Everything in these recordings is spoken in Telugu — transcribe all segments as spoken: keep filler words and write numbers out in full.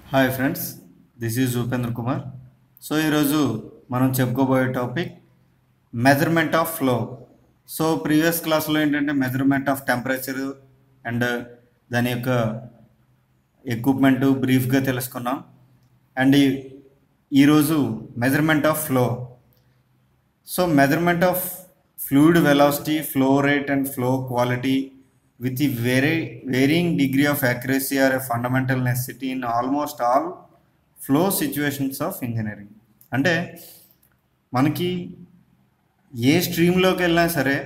Hi friends, this is Upendra Kumar. So ఈరోజు మనం చెప్పుకోబోయే topic measurement of flow. So previous క్లాస్లో ఏంటంటే మెజర్మెంట్ ఆఫ్ టెంపరేచర్ అండ్ దాని యొక్క ఎక్విప్మెంట్ బ్రీఫ్గా తెలుసుకున్నాం. అండ్ ఈరోజు measurement of flow. So measurement of fluid velocity, flow rate and flow quality with a very varying degree of accuracy are a fundamental necessity in almost all flow situations of engineering. అంటే మనకి ఏ స్ట్రీమ్లోకి వెళ్ళినా సరే,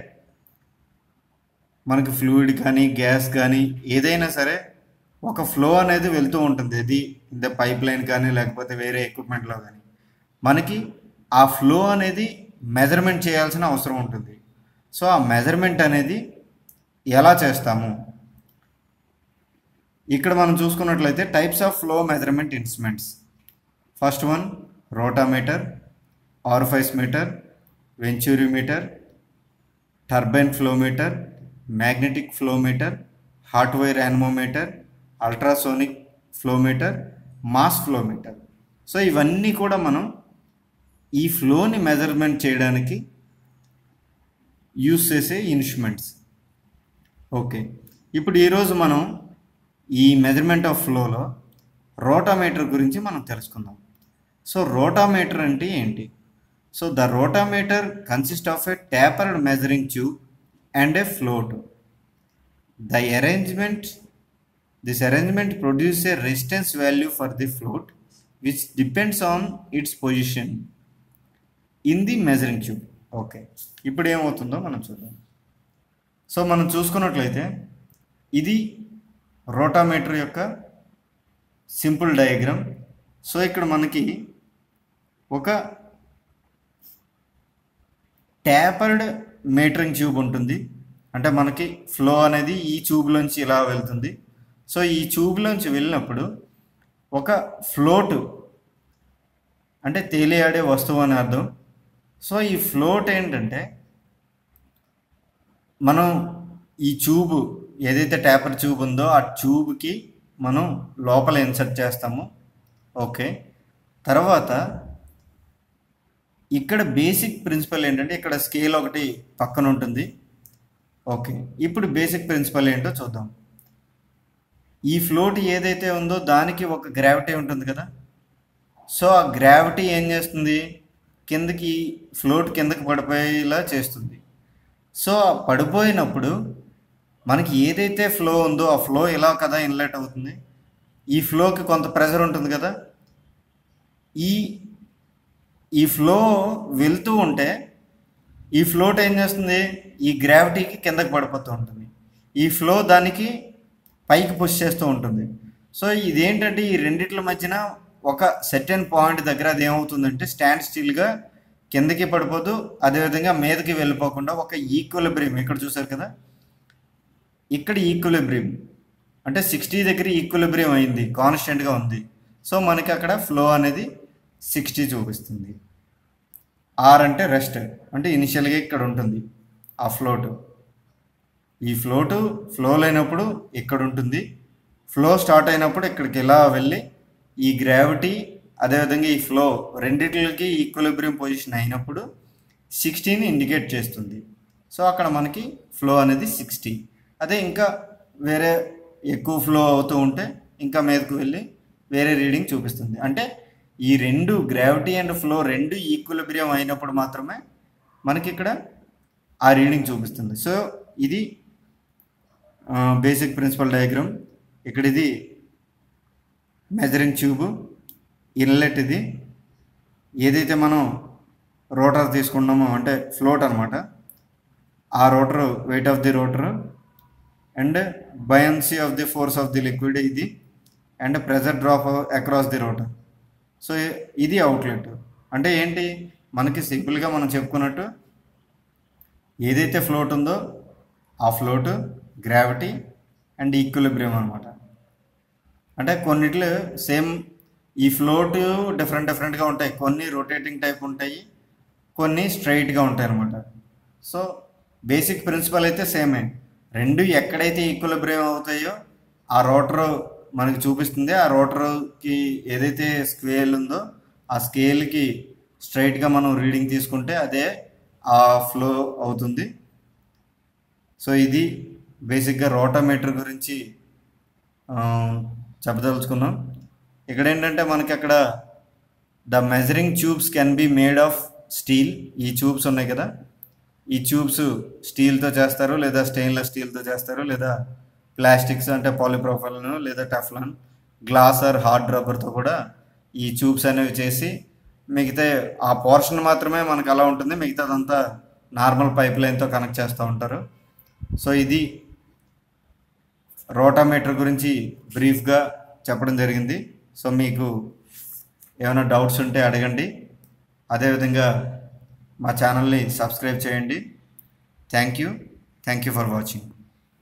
మనకి ఫ్లూయిడ్ కానీ గ్యాస్ కానీ ఏదైనా సరే ఒక ఫ్లో అనేది వెళ్తూ ఉంటుంది. ఇది ఇంత పైప్ లైన్ కానీ లేకపోతే వేరే ఎక్విప్మెంట్లో కానీ మనకి ఆ ఫ్లో అనేది మెజర్మెంట్ చేయాల్సిన అవసరం ఉంటుంది. సో ఆ మెజర్మెంట్ అనేది ఎలా చేస్తాము, ఇక్కడ మనం చూసుకున్నట్లయితే types of flow measurement instruments. First one rotameter, orifice meter, venturimeter, turbine flowmeter, magnetic flowmeter, hot wire anemometer, ultrasonic flowmeter, mass flowmeter. So ఇవన్నీ కూడా మనం ఈ ఫ్లోని మెజర్మెంట్ చేయడానికి యూస్ చేసే ఇన్స్ట్రుమెంట్స్. ఓకే, ఇప్పుడు ఈరోజు మనం ఈ మెజర్మెంట్ ఆఫ్ ఫ్లోలో రోటామీటర్ గురించి మనం తెలుసుకుందాం. సో రోటామీటర్ అంటే ఏంటి? So the rotameter consist of a tapered measuring tube and a float. The arrangement this arrangement produce a resistance value for the float which depends on its position in the measuring tube. Okay, ఇప్పుడు ఏమవుతుందో మనం చూద్దాం. సో మనం చూసుకున్నట్లయితే ఇది రోటామీటర్ యొక్క సింపుల్ డయాగ్రామ్. సో ఇక్కడ మనకి ఒక ట్యాపర్డ్ మీటరింగ్ ట్యూబ్ ఉంటుంది. అంటే మనకి ఫ్లో అనేది ఈ ట్యూబ్లోంచి ఇలా వెళ్తుంది. సో ఈ ట్యూబ్లోంచి వెళ్ళినప్పుడు ఒక ఫ్లోట్ అంటే తేలియాడే వస్తువు అని అర్థం. సో ఈ ఫ్లోట్ ఏంటంటే మనం ఈ ట్యూబ్ ఏదైతే ట్యాపర్ ట్యూబ్ ఉందో ఆ ట్యూబ్కి మనం లోపల ఇన్సర్ట్ చేస్తాము. ఓకే, తర్వాత ఇక్కడ బేసిక్ ప్రిన్సిపల్ ఏంటంటే ఇక్కడ స్కేల్ ఒకటి పక్కన ఉంటుంది. ఓకే, ఇప్పుడు బేసిక్ ప్రిన్సిపల్ ఏంటో చూద్దాం. ఈ ఫ్లోట్ ఏదైతే ఉందో దానికి ఒక గ్రావిటీ ఉంటుంది కదా. సో ఆ గ్రావిటీ ఏం చేస్తుంది, కిందకి ఫ్లోట్ కిందకి పడిపోయేలా చేస్తుంది. సో పడిపోయినప్పుడు మనకి ఏదైతే ఫ్లో ఉందో ఆ ఫ్లో ఇలా కదా ఇన్లెట్ అవుతుంది. ఈ ఫ్లోకి కొంత ప్రెషర్ ఉంటుంది కదా. ఈ ఈ ఫ్లో వెళ్తూ ఉంటే ఈ ఫ్లోట్ ఏం చేస్తుంది, ఈ గ్రావిటీకి కిందకి పడిపోతూ ఉంటుంది. ఈ ఫ్లో దానికి పైకి పుష్ చేస్తూ ఉంటుంది. సో ఇదేంటంటే ఈ రెండిట్ల మధ్యన ఒక సర్టెన్ పాయింట్ దగ్గర అది ఏమవుతుందంటే స్టాండ్ స్టిల్గా కిందకి పడిపోతూ అదేవిధంగా మీదకి వెళ్ళిపోకుండా ఒక ఈక్విలిబ్రియం, ఇక్కడ చూసారు కదా, ఇక్కడ ఈక్విలిబ్రియం అంటే సిక్స్టీ దగ్గర ఈక్విలిబ్రియం అయింది, కాన్స్టెంట్గా ఉంది. సో మనకి అక్కడ ఫ్లో అనేది సిక్స్టీ చూపిస్తుంది. ఆర్ అంటే రెస్ట్, అంటే ఇనిషియల్గా ఇక్కడ ఉంటుంది ఆ ఫ్లోటు. ఈ ఫ్లోటు ఫ్లో లేనప్పుడు ఇక్కడ ఉంటుంది, ఫ్లో స్టార్ట్ అయినప్పుడు ఇక్కడికి ఇలా వెళ్ళి ఈ గ్రావిటీ అదేవిధంగా ఈ ఫ్లో రెండిట్లకి ఈక్విలిబ్రియం పొజిషన్ అయినప్పుడు సిక్స్టీని ఇండికేట్ చేస్తుంది. సో అక్కడ మనకి ఫ్లో అనేది సిక్స్టీ. అదే ఇంకా వేరే ఎక్కువ ఫ్లో అవుతూ ఉంటే ఇంకా మీదకు వెళ్ళి వేరే రీడింగ్ చూపిస్తుంది. అంటే ఈ రెండు గ్రావిటీ అండ్ ఫ్లో రెండు ఈక్విలిబ్రియం అయినప్పుడు మాత్రమే మనకి ఇక్కడ ఆ రీడింగ్ చూపిస్తుంది. సో ఇది బేసిక్ ప్రిన్సిపల్ డయాగ్రామ్. ఇక్కడ ఇది మెజరింగ్ ట్యూబ్, ఇన్లెట్ ఇది ఏదైతే మనం రోటర్ తీసుకున్నామో అంటే ఫ్లోట్ అనమాట, ఆ rotor weight of the rotor and buoyancy of the force of the liquid ఇది and pressure drop across the rotor. So ఇది అవుట్లెట్. అంటే ఏంటి, మనకి సింపుల్గా మనం చెప్పుకున్నట్టు ఏదైతే ఫ్లోట్ ఉందో ఆ ఫ్లోట్, గ్రావిటీ అండ్ ఈక్విలిబ్రియం అనమాట. అంటే కొన్నిట్లు సేమ్ ఈ ఫ్లోట్ డిఫరెంట్ డిఫరెంట్గా ఉంటాయి. కొన్ని రొటేటింగ్ టైప్ ఉంటాయి, కొన్ని స్ట్రైట్గా ఉంటాయి అనమాట. సో బేసిక్ ప్రిన్సిపల్ అయితే సేమే. రెండు ఎక్కడైతే ఈక్విలిబ్రియం అవుతాయో ఆ రోటర్ మనకి చూపిస్తుంది. ఆ రోటర్కి ఏదైతే స్కేల్ ఉందో ఆ స్కేల్కి స్ట్రైట్గా మనం రీడింగ్ తీసుకుంటే అదే ఆ ఫ్లో అవుతుంది. సో ఇది బేసిక్గా రోటామీటర్ గురించి చెప్పదలుచుకున్నాం. ఇక్కడ ఏంటంటే మనకి అక్కడ the measuring tubes can be made of steel. ఈ ట్యూబ్స్ ఉన్నాయి కదా, ఈ ట్యూబ్స్ స్టీల్తో చేస్తారు, లేదా స్టెయిన్లెస్ స్టీల్తో చేస్తారు, లేదా ప్లాస్టిక్స్ అంటే పాలిప్రోఫైల్ను, లేదా టెఫ్లాన్, గ్లాస్ ఆర్ హార్డ్ రబ్బర్తో కూడా ఈ ట్యూబ్స్ అనేవి చేసి మిగతా ఆ పోర్షన్ మాత్రమే మనకు అలా ఉంటుంది, మిగతాదంతా నార్మల్ పైప్ లైన్తో కనెక్ట్ చేస్తూ ఉంటారు. సో ఇది రోటామీటర్ గురించి బ్రీఫ్గా చెప్పడం జరిగింది. సో మీకు ఏమైనా డౌట్స్ ఉంటే అడగండి. అదేవిధంగా మా ఛానల్ని సబ్స్క్రైబ్ చేయండి. Thank you thank you for watching.